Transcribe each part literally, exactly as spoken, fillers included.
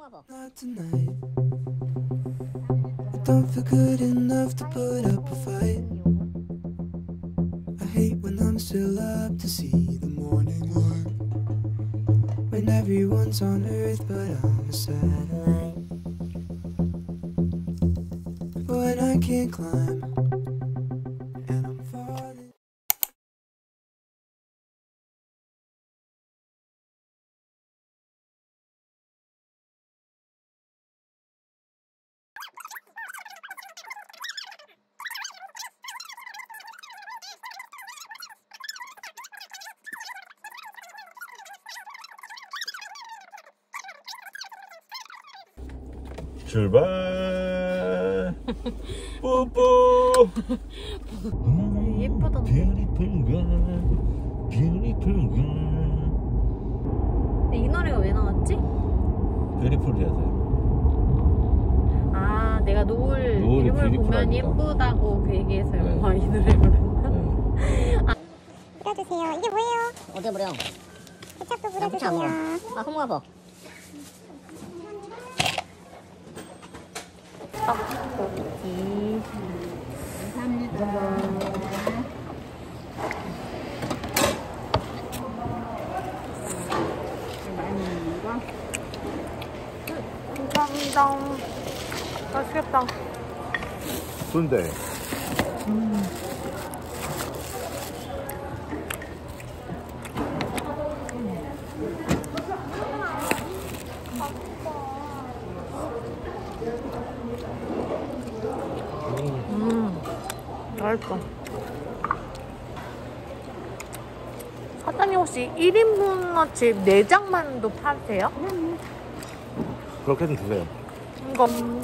Not tonight. I don't feel good enough to put up a fight. I hate when I'm still up to see the morning light. When everyone's on Earth but I'm a satellite. But when I can't climb and I'm falling. 출발. 뽀뽀. 예쁘던데. Beautiful girl, beautiful girl. 이 노래가 왜 나왔지? Beautiful이라서요. 아, 내가 노을 이름을 보면 예쁘다고 그 얘기해서요. 네. 아, 이 노래 부른다. 네. 아. 뿌려주세요. 이게 뭐예요? 어디 부려? 케첩도 나 부쳐 안 먹어. 뿌려주세요. 아, 홍합어. 떡볶이. 감사합니다. 감사합니다. 맛있겠다. 순대. 음. 음, 맛있어. 사장님 혹시 일 인분어치 내장만도 파세요? 그렇게 좀 주세요. 이거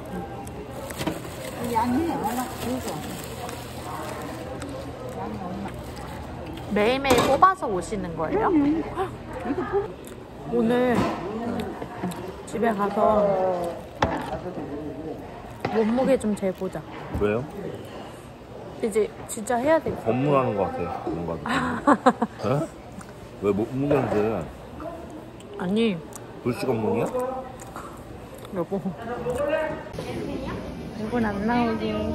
매일매일 뽑아서 오시는 거예요? 오늘 집에 가서 몸무게 좀 재보자. 왜요? 이제 진짜 해야 돼. 건물하는 것 같아요. 그런 것 같아요. 어? 왜 몸무게인데? 아니 불씨 건물이야? 여보 이건 안 나오게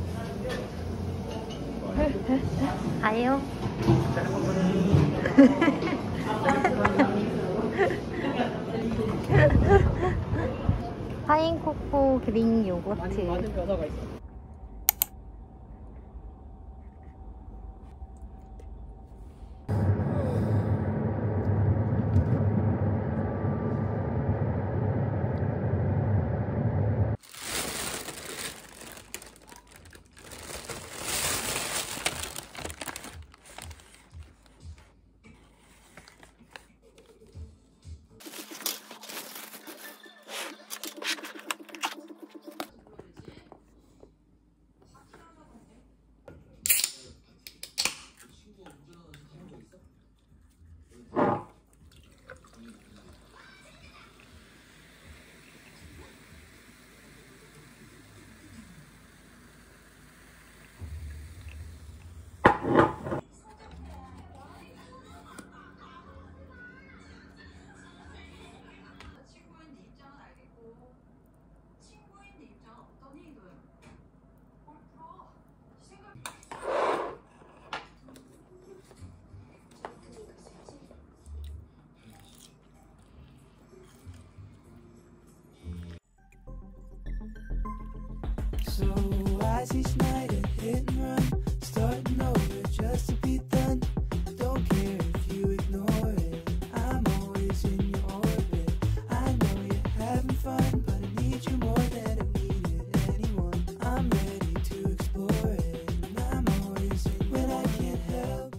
가요. 파인코코 그린 요거트. So why's each night a hit and run? Starting over just to be done. Don't care if you ignore it. I'm always in your orbit. I know you're having fun, but I need you more than I needed anyone. I'm ready to explore it, and I'm always in when I can't help.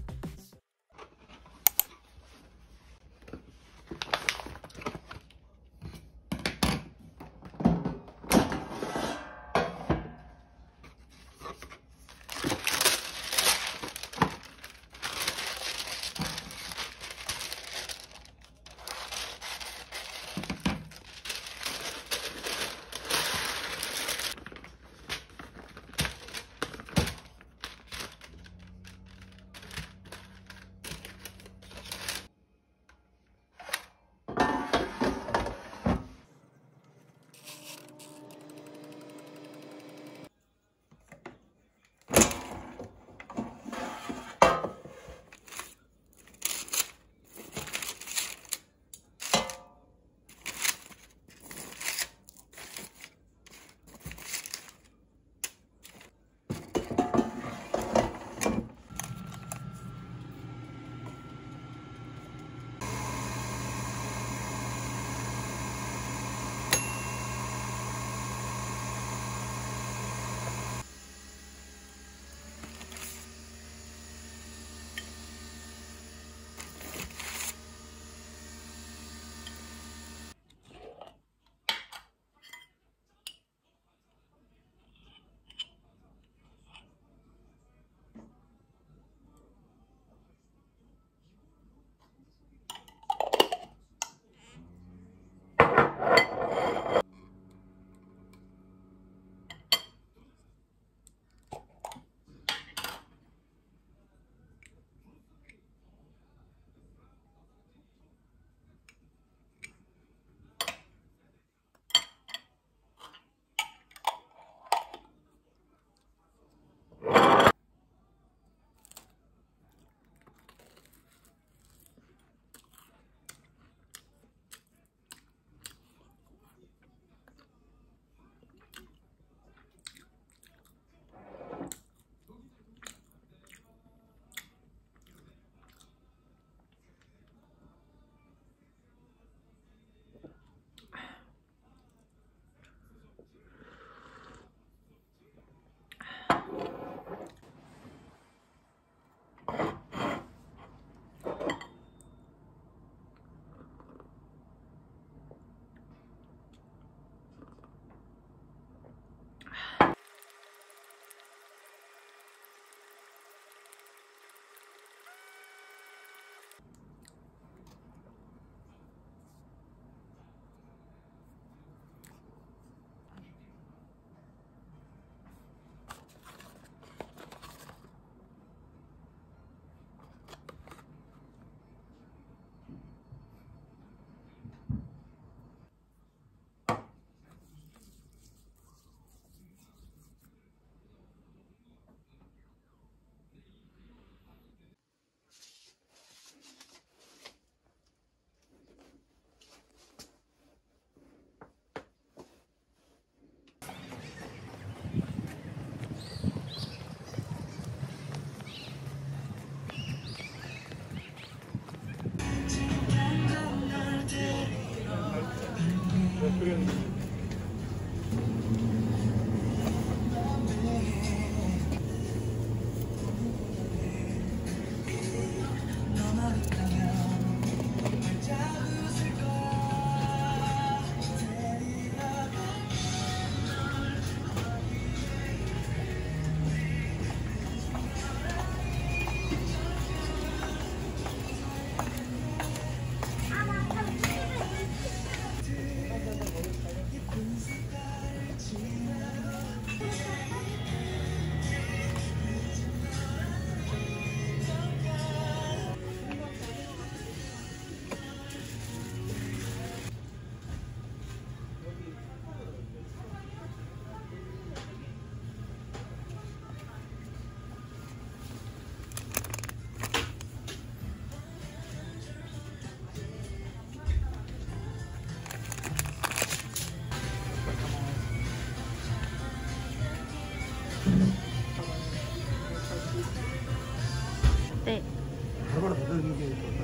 네. 얼마나 더듬는 게 좋을까?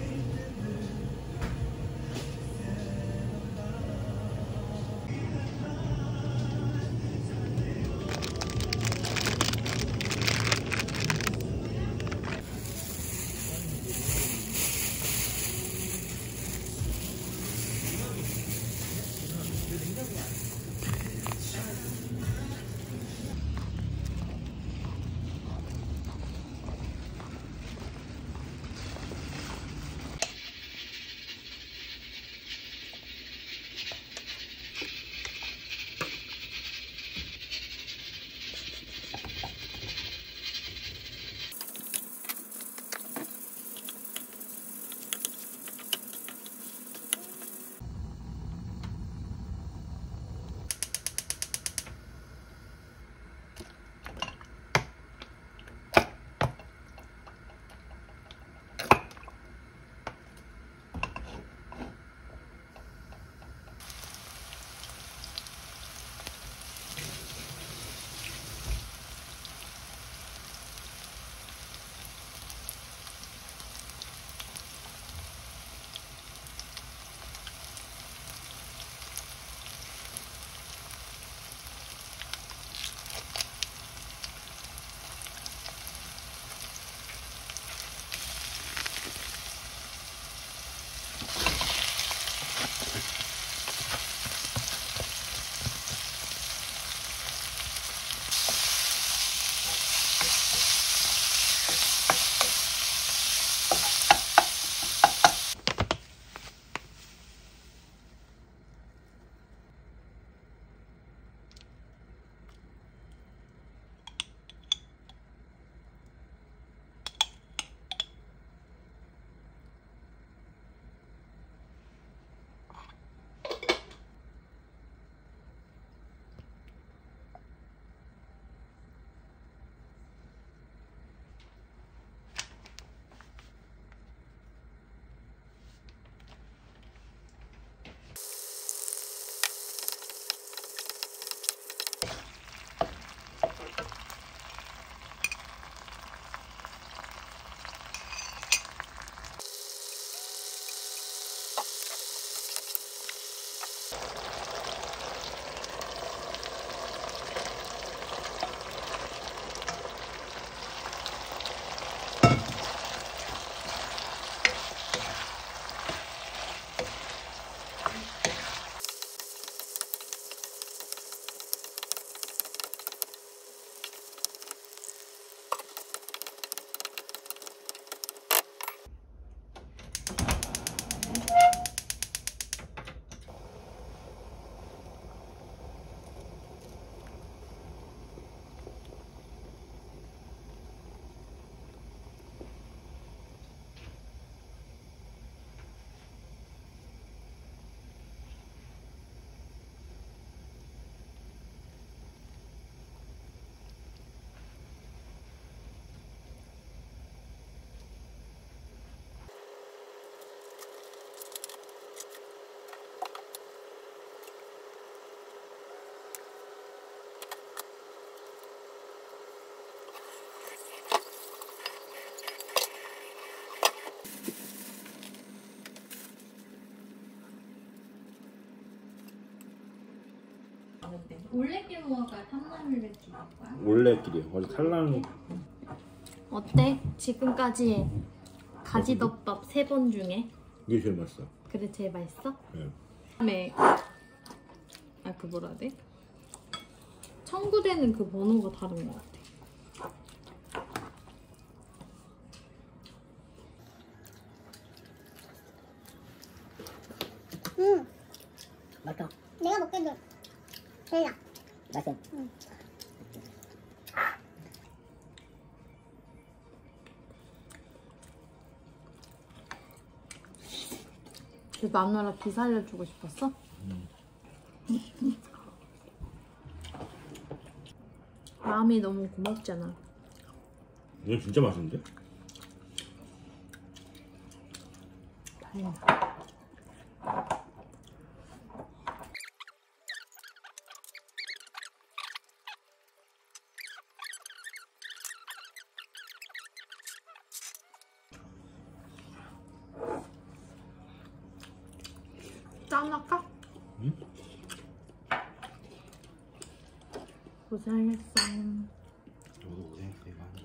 많은데 올레길 먹을까요? 탐나물길 먹을까요? 올레길이요. 어제 탈락. 어때? 지금까지 가지덮밥 세 번 중에 이게 제일 맛있어. 그래 제일 맛있어? 네. 다음에 아 그 뭐라 해야 돼? 청구되는 그 번호가 다른 것 같아. 음, 맛있어. 내가 먹기도 제일 나. 맛있어. 응. 그 마누라 기 살려주고 싶었어? 음. 마음이 너무 고맙잖아. 이거 진짜 맛있는데? 다행이다. 짠할까? 응? 고생했어. 너도 고생했어 이거 한다.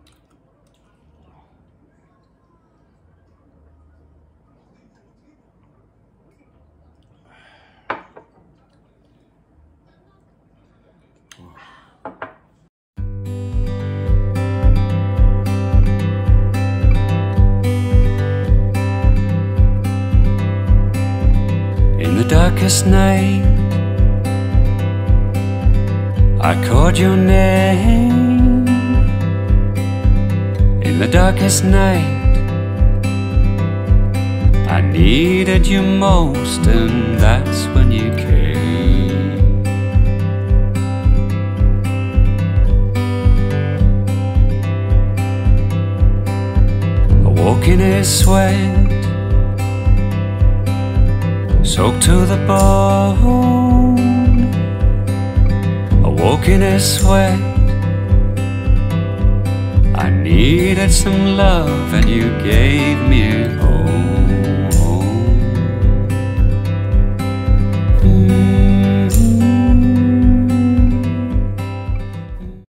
In the darkest night, I called your name. In the darkest night, I needed you most, and that's when you came. I woke in a sweat, soaked to the bone. I woke in a sweat. I needed some love and you gave me a home.